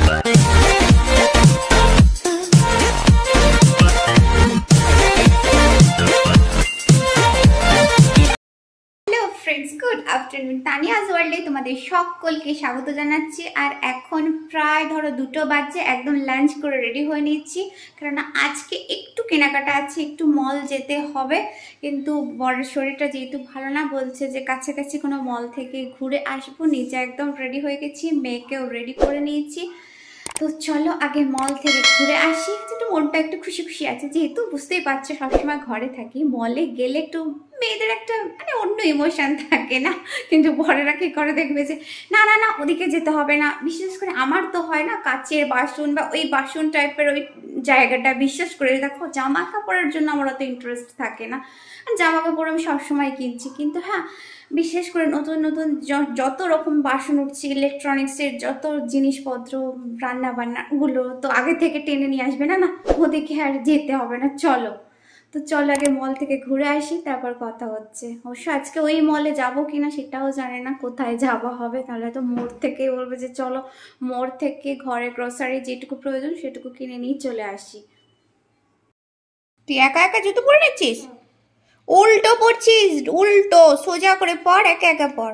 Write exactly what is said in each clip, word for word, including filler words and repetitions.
Good afternoon तानियाज वर्ल्डे तुम्हारे सकलके स्वागत जानाच्छि। और एखन प्राय धरो दुटो बाजे एकदम लांच करे रेडी हये निচ্ছি कारण आज के एकटू केनाकाटा आछे एकटू मल जेते होबे किन्तु बड़ शरीरटा जेहेतु भालो ना बोलछे जे काछाकाछि कोनो मल थेके घुरे आसबो निजे एकदम रेडी हये गेछि मेयेकेও रेडी करे निয়েছি। तो चलो आगे मल থেকে ঘুরে আসি একটু মনটা একটু খুশি খুশি আছে যেহেতু বুঝতেই পারছো সবসময় ঘরে থাকি মলে গেলে একটু মেয়েদের একটা মানে অন্য ইমোশন থাকে না কিন্তু বড়রা কি করে দেখবে যে না না না ওদিকে যেতে হবে না বিশেষ করে আমার তো হয় না কাচের বাসন বা ওই বাসন টাইপের ওই জায়গাটা বিশেষ করে দেখো জামা কাপড়ের জন্য আমার অত ইন্টারেস্ট থাকে না জামা কাপড় আমি সবসময় কিনছি কিন্তু হ্যাঁ বিশেষ করে নতুন নতুন যত রকম বাসন উঠছে ইলেকট্রনিক্সের যত জিনিসপত্র রান্না বান্নাগুলো তো আগে থেকে টেনে নিয়ে আসবে না না ওদিকে আর যেতে হবে না। চলো তো চলো আগে মল থেকে ঘুরে আসি তারপর কথা হচ্ছে। অবশ্য আজকে ওই মলে যাবো কিনা সেটাও জানে না কোথায় যাওয়া হবে তাহলে তো মোড় থেকে বলবে যে চলো মোড় থেকে ঘরে গ্রোসারি যেটুকু প্রয়োজন সেটুকু কিনে নিয়ে চলে আসি। তুই একা একা জুতো পরে নিচ্ছিস উল্টো পড়ছিস উল্টো সোজা করে পড় একা একা পড়।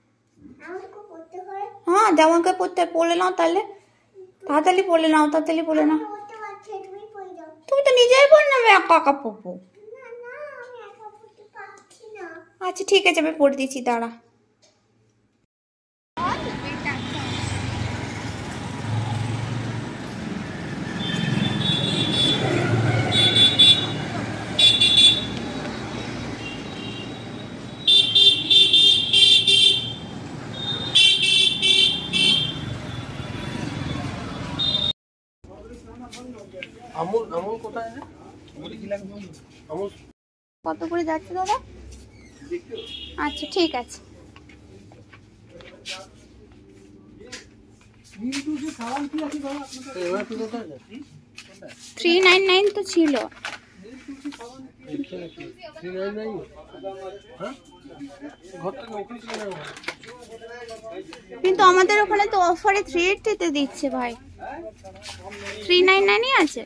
হ্যাঁ জামাকে পড়তে পড়ে নাও তাহলে তাড়াতাড়ি পড়ে নাও তাড়াতাড়ি পড়ে নাও তুমি তো নিজেই পড় না আমি একা একা পড়বো। আচ্ছা ঠিক আছে আমি পড়ে দিচ্ছি দাঁড়া। আমুল আমুল কোথায় আছে আমুল কি লাগবে আমুল কত করে যাচ্ছে দাদা? আচ্ছা ঠিক আছে থ্রি নাইন নাইন তো ছিল কিন্তু আমাদের ওখানে তো অফারে থ্রি এইটিতে দিচ্ছে ভাই থ্রি নাইন নাইনই আছে।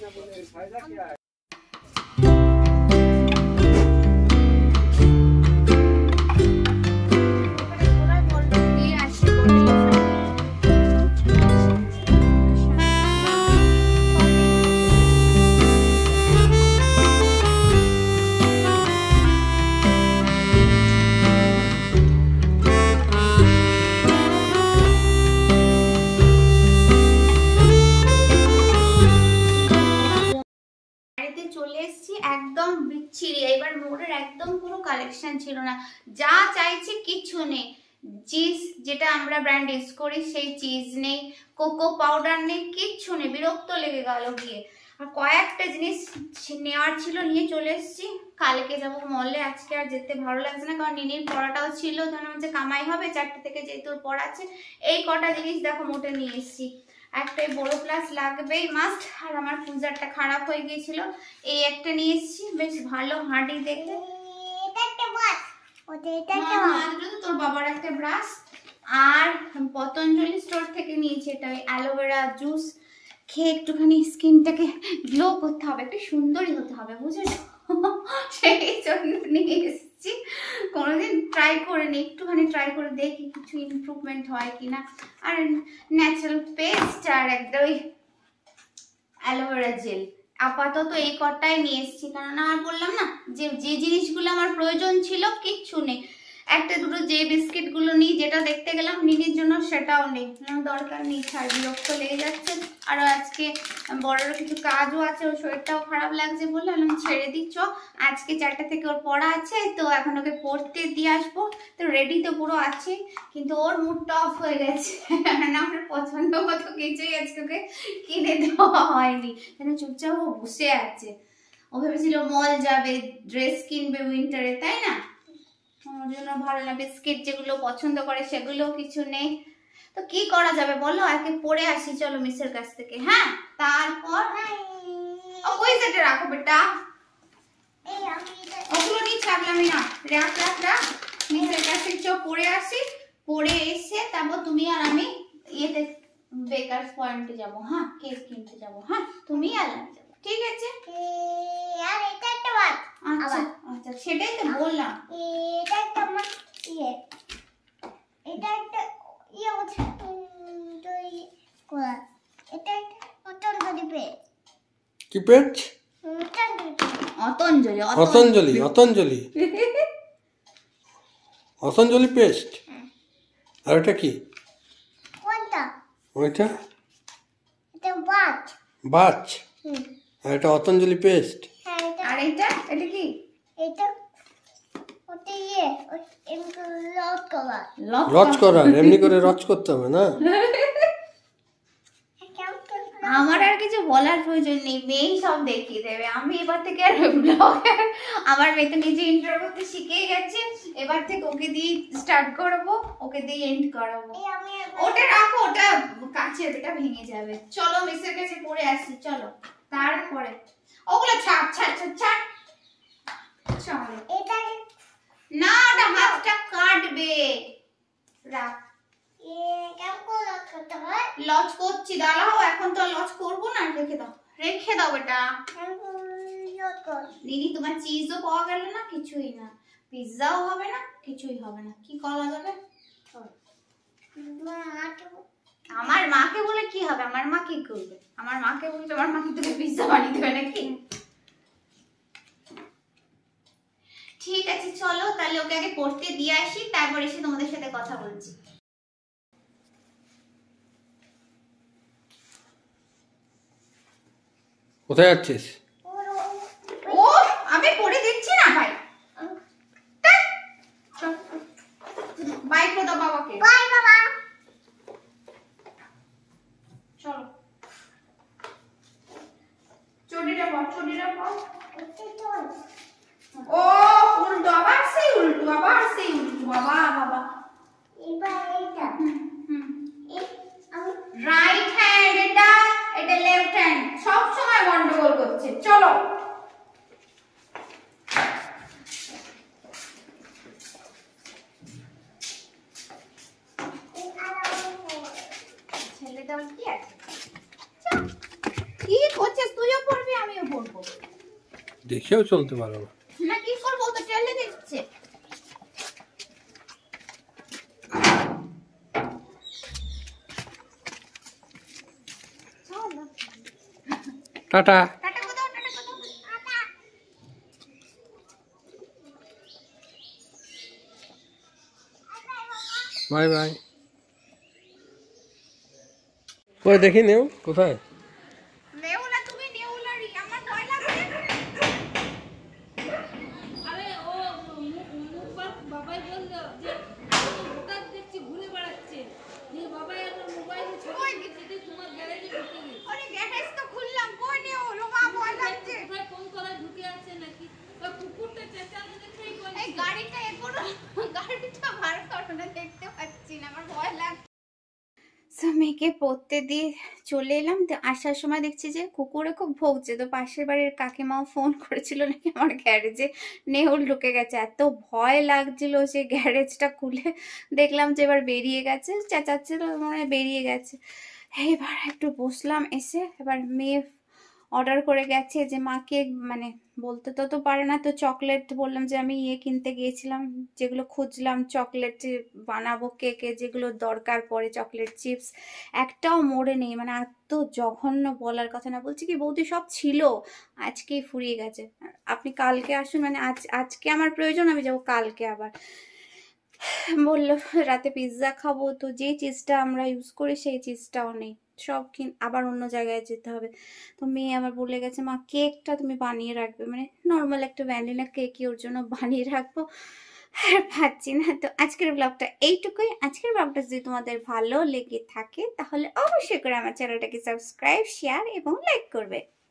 একদম বিচ্ছিরি এবার মোড়ের একদম পুরো কালেকশন ছিল না যা চাইছি কিছু নেই চিজ যেটা আমরা ব্র্যান্ড ইউজ করি সেই চিজ নেই কোকো পাউডার নেই কিচ্ছু নেই বিরক্ত লেগে গেল গিয়ে আর কয়েকটা জিনিস নেওয়ার ছিল নিয়ে চলে এসেছি কালকে যাবো মলে আজকে আর যেতে ভালো লাগছে না কারণ নিনির পড়াটাও ছিল ধরুন হচ্ছে কামাই হবে চারটে থেকে যেহেতু পড়া আছে এই কটা জিনিস দেখো মোটে নিয়ে এসেছি একটাই বড় প্লাস লাগবেই মাস্ট আর আমার পূজারটা খারাপ হয়ে গিয়েছিল এই একটা নিয়ে এসেছি বেশ ভালো হাঁটি দেখতে তোর বাবার একটা ব্রাশ আর পতঞ্জলি স্টোর থেকে নিয়েছি এটা অ্যালোভেরা জুস খেয়ে একটুখানি স্কিনটাকে গ্লো করতে হবে একটু সুন্দরই হতে হবে বুঝেছো সেই জন্য নিয়ে এসেছি কোনোদিন ট্রাই করে নি একটুখানি ট্রাই করে দেখি কিছু ইমপ্রুভমেন্ট হয় কিনা আর ন্যাচারাল পেস্ট আর একটা ওই অ্যালোভেরা জেল আপাতত এই কটাই নিয়ে এসেছি কারণ আর বললাম না যে যে জিনিসগুলো আমার প্রয়োজন ছিল কিচ্ছু নেই একটা দুটো যে বিস্কিট গুলো নিই যেটা দেখতে গেলাম নিনির জন্য সেটাও নেই দরকার নেই ছাড় বিরক্ত লেগে যাচ্ছে আর আজকে বড়র কিছু কাজও আছে ওর শরীরটাও খারাপ লাগছে বলে আমি ছেড়ে দিচ্ছ আজকে চারটা থেকে ওর পড়া আছে তো এখন ওকে পড়তে দিয়ে আসবো তো রেডি তো পুরো আছে কিন্তু ওর মুডটা অফ হয়ে গেছে না আমার পছন্দ মতো কিছুই আজকে ওকে কিনে দেওয়া হয়নি কেন চুপচাপ ও বসে আছে ও ভেবেছিল মল যাবে ড্রেস কিনবে উইন্টারে তাই না ওর জন্য ভালো না বিস্কিট যেগুলো পছন্দ করে সেগুলো কিছু নেই তো কি করা যাবে বলো আজকে পড়ে আসি চলো মিসের কাছ থেকে হ্যাঁ তারপর ওই সেটে রাখো বেটা ওগুলো নিয়ে ছাড়লামই না রাখ রাখ রাখ মিসের কাছ থেকে চো পড়ে আসি পড়ে এসে তারপর তুমি আর আমি ইয়েতে বেকারস পয়েন্টে যাব। হ্যাঁ, কেক কিনতে যাব। হ্যাঁ, তুমি আর আমি যাব, ঠিক আছে? আর এটা একটা বাত আচ্ছা আচ্ছা, সেটাই তো বললাম। এটা একটা আমার ইয়ে এটা একটা ইয়ে আছে তো কোলা এটা একটা পতঞ্জলি পে কি পেজ? পতঞ্জলি অতঞ্জলি অতঞ্জলি অতঞ্জলি অতঞ্জলি পেস্ট। আর এটা কি? কোনটা? ওইটা এটা বাত বাচ। হুম আর এটা অতঞ্জলি পেস্ট। হ্যাঁ এটা আর এটা এটা কি? এটা ওটা ইয়ে এমনি লট করা রচ করার, এমনি করে রচ করতে হবে না? কেমন করে আমার আর কিছু বলার প্রয়োজন নেই, মেয়েই সব দেখিয়ে দেবে। আমি এবার থেকে আর ব্লগার, আমার মেয়ে তো নিজে ইন্টার করতে শিখেই গেছে, এবার থেকে ওকে দিয়ে স্টার্ট করব, ওকে দিয়ে এন্ড করাবো। এই আমি ওটা রাখো, ওটা কাছের এটা ভেঙে যাবে। চলো মিসের কাছে পড়ে আসি, চলো। তারপরে ওগুলো ছাপ ছাপ ছাপ ছাপ চলো। এটা না, ওটা হাতটা কাটবে। রাখ, এ কেমন করে লট করতে হয় লজ করছি, দাঁড়াও। এখন তো লজ করবো না, রেখে দাও, রেখে দাও বেটা। কেমন করে লট কর দিদি তোমার চিজও পাওয়া গেল না, কিছুই না, পিৎজাও হবে না, কিছুই হবে না। কি করা যাবে? মা আটো আমার মাকে বলে কি হবে? আমার মা কি করবে? আমার মাকে বলে তোমার মা কি তোকে পিৎজা বানিয়ে দেবে নাকি? ঠিক আছে, চলো তাহলে ওকে আগে পড়তে দিয়ে আসি, তারপর এসে তোমাদের সাথে কথা বলছি। কোথায় যাচ্ছিস? ও আমি পড়ে দিচ্ছি না ভাই। বাই করে দাও বাবাকে। বাই বাবা চলো, চটিটা পর, চটিটা পর। এটা চল ও উল্টো, আবার সেই উল্টো, আবার সেই উল্টো, বাবা বাবা। এবার এটা হুম, এই আমি রাইট হ্যান্ড এটা, এটা লেফট হ্যান্ড, সব সময় গন্ডগোল করছে। চলো, এই আলাদা ছেলেটা বল কি আছে? চল। কি করছিস? তুইও পড়বি, আমিও পড়বো। দেখেও চলতে পারো না। না কি করবো, তো ঠেলে দিচ্ছে। চলো, টাটা। টাটা কোথাও, টাটা কোথাও, টাটা। Bye bye. কই দেখি নেও কোথায়? নেউলা, তুমি নেউলারি, আমার ভয় লাগছে। আরে ও মুখবার বাবাই বললো যে ওটা দেখছি ঘুরে বেড়াচ্ছে যে বাবাই আমার মোবাইলে ছবি দিচ্ছে তোমার গ্যারেজে ঢুকে গেছে আরে গ্যারেজ তো খুললাম, কই নেউলো, মা ভয় লাগছে। কোথায় কোন তলায় ঢুকে আছে নাকি ওই কুকুরটা চেঁচাতে দেখেই বলছে এই গাড়িটা এ করো, গাড়িটা বার করো না, দেখতে পাচ্ছি না, আমার ভয় লাগছে। সো মেয়েকে পড়তে দিয়ে চলে এলাম, তো আসার সময় দেখছি যে কুকুরে খুব ভুগছে, তো পাশের বাড়ির কাকিমাও ফোন করেছিল নাকি আমার গ্যারেজে নেউল ঢুকে গেছে। এত ভয় লাগছিল, সে গ্যারেজটা খুলে দেখলাম যে এবার বেরিয়ে গেছে, চেঁচাচ্ছিল, মনে হয় বেরিয়ে গেছে। এবার একটু বসলাম, এসে এবার মেয়ে অর্ডার করে গেছে যে মাকে, মানে বলতে তো তো পারে না, তো চকলেট বললাম যে আমি ইয়ে কিনতে গিয়েছিলাম, যেগুলো খুঁজলাম চকলেট বানাবো কেকে, যেগুলো দরকার পড়ে, চকলেট চিপস একটাও মোড়ে নেই, মানে এত জঘন্য বলার কথা না। বলছি কি বৌদি সব ছিল, আজকেই ফুরিয়ে গেছে, আপনি কালকে আসুন, মানে আজ আজকে আমার প্রয়োজন, আমি যাবো কালকে আবার। বললো রাতে পিৎজা খাবো, তো যে চিজটা আমরা ইউজ করি সেই চিজটাও নেই, সব কিন আবার অন্য জায়গায় যেতে হবে। তো মেয়ে আমার বলে গেছে মা কেকটা তুমি বানিয়ে রাখবে, মানে নর্মাল একটা ভ্যানিলা কেকই ওর জন্য বানিয়ে রাখবো, আর পাচ্ছি না। তো আজকের ব্লগটা এইটুকুই। আজকের ব্লগটা যদি তোমাদের ভালো লেগে থাকে তাহলে অবশ্যই করে আমার চ্যানেলটাকে সাবস্ক্রাইব, শেয়ার এবং লাইক করবে।